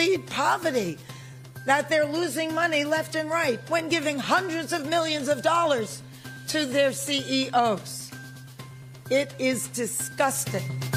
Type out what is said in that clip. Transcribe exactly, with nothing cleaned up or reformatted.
feed poverty, that they're losing money left and right when giving hundreds of millions of dollars to their C E Os. It is disgusting.